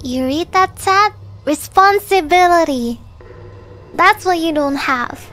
You read that, Tat? Responsibility. That's what you don't have.